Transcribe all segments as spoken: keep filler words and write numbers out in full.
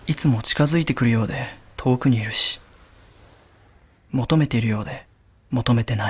いつも近づいてくるようで遠くにいるし、求めているようで求めてない。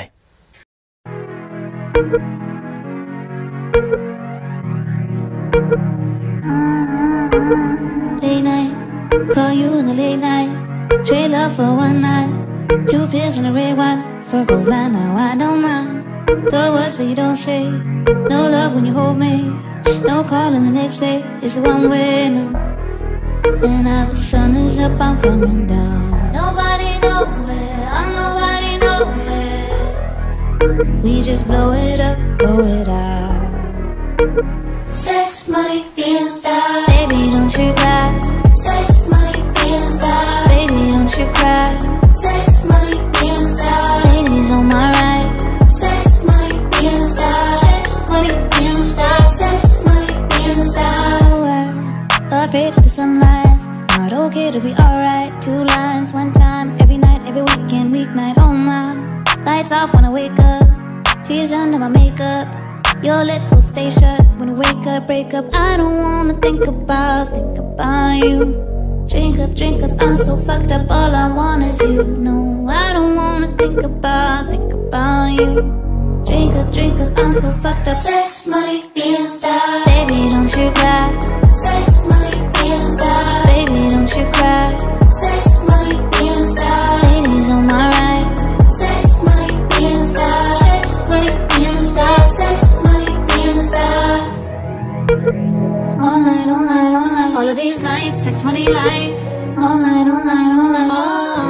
Late night, call you in the late night. Trade love for one night. Two pills and a red wine. Circle line now, I don't mind. The words that you don't say. No love when you hold me. No calling the next day. It's a one way now. And now the sun is up, I'm coming down. Nobody nowhere, I'm nobody nowhere. We just blow it up, blow it out. Sex, money, being style. Baby, don't you cry. Sex, money, being style. Baby, don't you cry. Sex, money, being style. Ladies on my right. Sex, money, being style. Sex, money, being style. Sex, money, being style. Oh, I'm afraid of the sunlight. Not okay to be alright. Two lines, one time, every night, every weekend, weeknight. Oh my, lights off when I wake up. Tears under my makeup. Your lips will stay shut when you wake up, break up. I don't wanna think about, think about you. Drink up, drink up, I'm so fucked up. All I want is you. No, I don't wanna think about, think about you. Drink up, drink up, I'm so fucked up. Sex, money, being style. Baby, don't you cry. Sex, money, being style. Baby, don't you cry. Sex, money, being style. Ladies on my right. Sex, money, being style. Sex, money, being style. Sex, money, being style. All night, all night, all night. All of these nights, sex, money, lies. All night, all night, all night. Oh.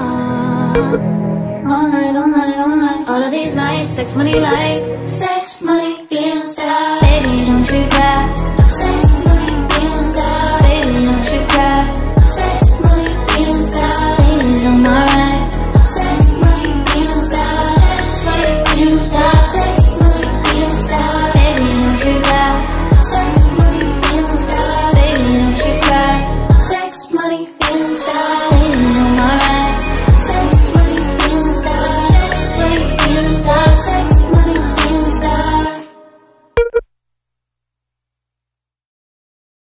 All night, all night, all night. All of these nights, sex, money, lies. Sex, money, being style.